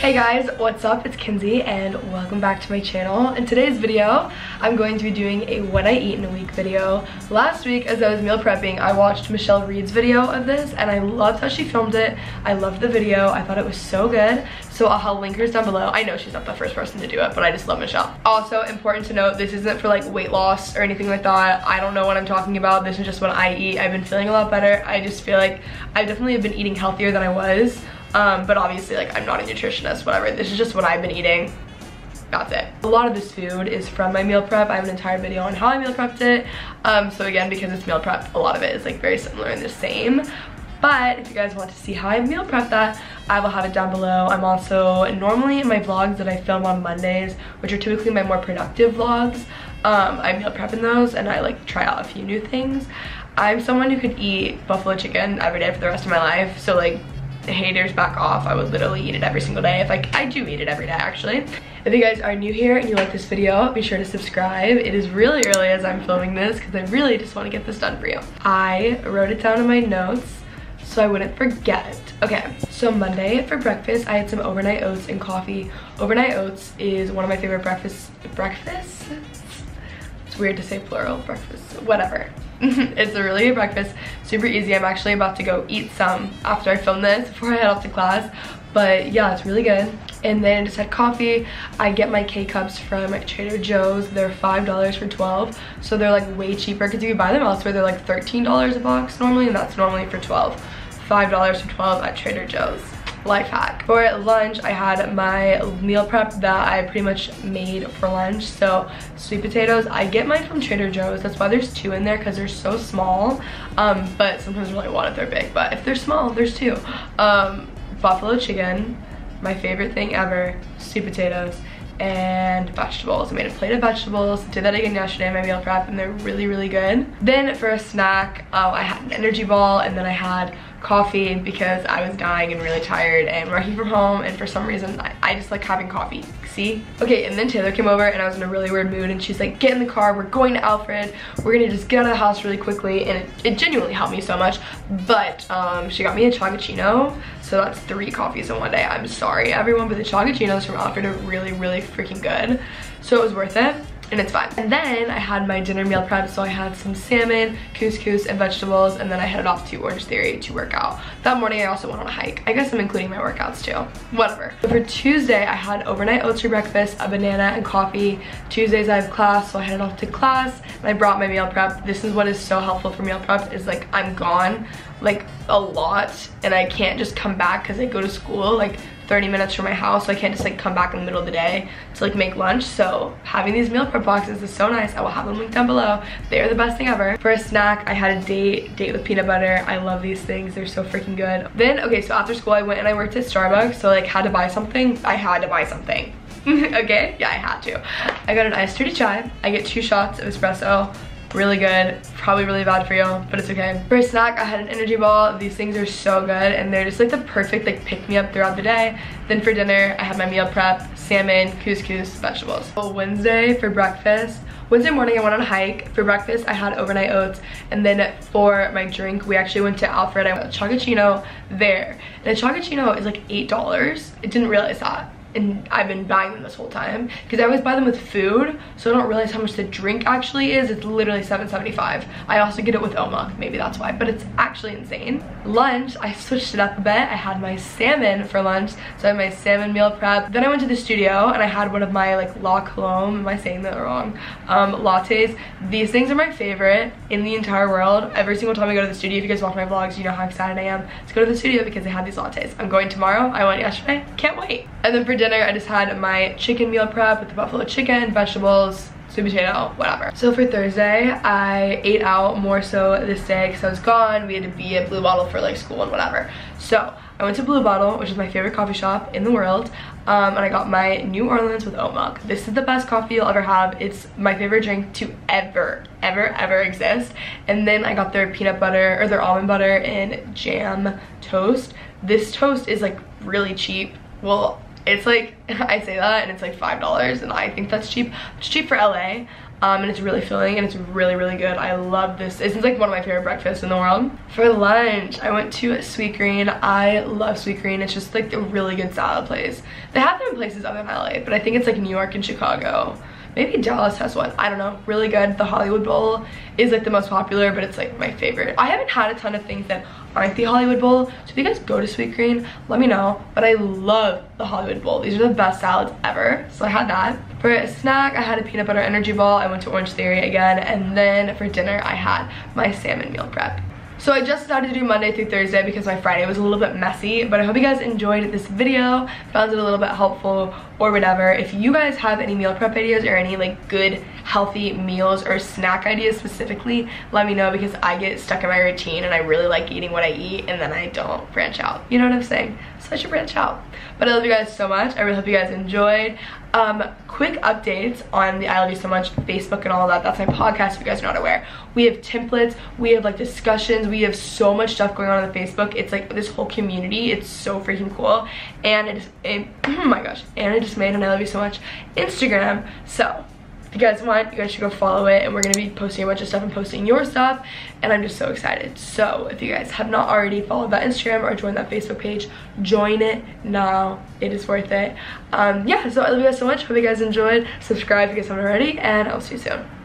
Hey guys, what's up? It's Kenzie and welcome back to my channel. In today's video, I'm going to be doing a what I eat in a week video. Last week, as I was meal prepping, I watched Michelle Reed's video of this and I loved how she filmed it. I loved the video. I thought it was so good. So I'll link hers down below. I know she's not the first person to do it, but I just love Michelle. Also, important to note, this isn't for like weight loss or anything like that. I don't know what I'm talking about. This is just what I eat. I've been feeling a lot better. I just feel like I definitely have been eating healthier than I was. But obviously, like, I'm not a nutritionist, whatever. This is just what I've been eating. That's it. A lot of this food is from my meal prep. I have an entire video on how I meal prepped it. So again, because it's meal prep, a lot of it is like very similar and the same. But if you guys want to see how I meal prep that, I will have it down below. I'm also, normally in my vlogs that I film on Mondays, which are typically my more productive vlogs, I meal prep in those and I like try out a few new things. I'm someone who could eat buffalo chicken every day for the rest of my life. So like, haters back off. I would literally eat it every single day. If I do eat it every day actually. If you guys are new here and you like this video, be sure to subscribe. It is really early as I'm filming this because I really just want to get this done for you. I wrote it down in my notes so I wouldn't forget. Okay, so Monday for breakfast, I had some overnight oats and coffee. Overnight oats is one of my favorite breakfasts. It's weird to say plural, breakfast, whatever. It's a really good breakfast, super easy. I'm actually about to go eat some after I film this before I head off to class. But yeah, it's really good. And then I just had coffee. I get my K-Cups from Trader Joe's. They're $5 for 12. So they're like way cheaper because if you buy them elsewhere, they're like $13 a box normally, and that's normally for 12. $5 for 12 at Trader Joe's. Life hack. For lunch, I had my meal prep that I pretty much made for lunch. So sweet potatoes, I get mine from Trader Joe's. That's why there's two in there, because they're so small. But sometimes I really want if they're big, but if they're small, there's two. Buffalo chicken, my favorite thing ever, sweet potatoes, and vegetables. I made a plate of vegetables, did that again yesterday in my meal prep, and they're really, really good. Then for a snack, I had an energy ball, and then I had coffee because I was dying and really tired and working from home, and for some reason I just like having coffee. See? Okay, and then Taylor came over and I was in a really weird mood and she's like, get in the car, we're going to Alfred, we're gonna just get out of the house really quickly, and it genuinely helped me so much. But she got me a chagachino, so that's 3 coffees in one day. I'm sorry everyone, but the chagachinos from Alfred are really, really freaking good, so it was worth it. And it's fine. And then I had my dinner meal prep, so I had some salmon, couscous, and vegetables, and then I headed off to Orange Theory to work out. That morning I also went on a hike. I guess I'm including my workouts too. Whatever. So for Tuesday, I had overnight oats for breakfast, a banana, and coffee. Tuesdays I have class, so I headed off to class, and I brought my meal prep. This is what is so helpful for meal prep, is like I'm gone like a lot, and I can't just come back because I go to school like 30 minutes from my house, so I can't just like come back in the middle of the day to like make lunch. So having these meal prep boxes is so nice. I will have them linked down below. They are the best thing ever. For a snack, I had a date with peanut butter. I love these things, they're so freaking good. Then okay, so after school I went and I worked at Starbucks, so like had to buy something. I had to buy something. Okay, yeah, I had to. I got an iced dirty chai. I get 2 shots of espresso. Really good, probably really bad for you, but it's okay. For a snack, I had an energy ball. These things are so good and they're just like the perfect like pick me up throughout the day. Then for dinner, I had my meal prep, salmon, couscous, vegetables. Wednesday for breakfast, Wednesday morning I went on a hike. For breakfast, I had overnight oats, and then for my drink, we actually went to Alfred. I got a chagachino there, and a chagachino is like $8. I didn't realize that. And I've been buying them this whole time because I always buy them with food, so I don't realize how much the drink actually is. It's literally $7.75. I also get it with oat milk, maybe that's why, but it's actually insane. Lunch, I switched it up a bit. I had my salmon for lunch, so I had my salmon meal prep. Then I went to the studio and I had one of my like La Colombe, am I saying that wrong, lattes. These things are my favorite in the entire world. Every single time I go to the studio, if you guys watch my vlogs, you know how excited I am to go to the studio because they have these lattes. I'm going tomorrow, I went yesterday, can't wait. And then for dinner, I just had my chicken meal prep with the buffalo chicken, vegetables, sweet potato, whatever. So for Thursday, I ate out more so this day because I was gone. We had to be at Blue Bottle for like school and whatever. So I went to Blue Bottle, which is my favorite coffee shop in the world, and I got my New Orleans with oat milk. This is the best coffee you'll ever have. It's my favorite drink to ever exist. And then I got their peanut butter, or their almond butter and jam toast. This toast is like really cheap. Well, it's like, I say that and it's like $5 and I think that's cheap. It's cheap for LA. and it's really filling and it's really, really good. I love this. This is like one of my favorite breakfasts in the world. For lunch, I went to Sweet Green. I love Sweet Green. It's just like a really good salad place. They have them in places other than LA, but I think it's like New York and Chicago. Maybe Dallas has one, I don't know. Really good. The Hollywood Bowl is like the most popular, but it's like my favorite. I haven't had a ton of things that aren't the Hollywood Bowl, so if you guys go to Sweet Green, let me know. But I love the Hollywood Bowl. These are the best salads ever, so I had that. For a snack, I had a peanut butter energy ball. I went to Orange Theory again, and then for dinner, I had my salmon meal prep. So I just decided to do Monday through Thursday because my Friday was a little bit messy, but I hope you guys enjoyed this video, found it a little bit helpful or whatever. If you guys have any meal prep ideas or any like good healthy meals or snack ideas specifically, let me know, because I get stuck in my routine and I really like eating what I eat and then I don't branch out. You know what I'm saying? So I should branch out. But I love you guys so much. I really hope you guys enjoyed. Quick updates on the I Love You So Much Facebook and all that. That's my podcast if you guys are not aware. We have templates, we have like discussions, we have so much stuff going on the Facebook. It's like this whole community. It's so freaking cool. And oh my gosh, and I just made an I Love You So Much Instagram. So if you guys want, you guys should go follow it, and we're gonna be posting a bunch of stuff and posting your stuff, and I'm just so excited. So if you guys have not already followed that Instagram or joined that Facebook page, join it now. It is worth it. Yeah, so I love you guys so much. Hope you guys enjoyed. Subscribe if you guys haven't already, and I'll see you soon.